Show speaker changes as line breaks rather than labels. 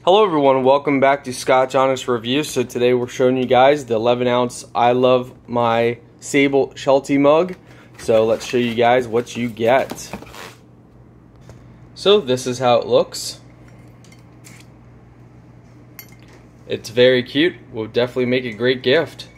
Hello everyone, welcome back to Scotch Honest Review. So today we're showing you guys the 11 ounce I Love My Sable Sheltie mug. So let's show you guys what you get. So this is how it looks. It's very cute, will definitely make a great gift.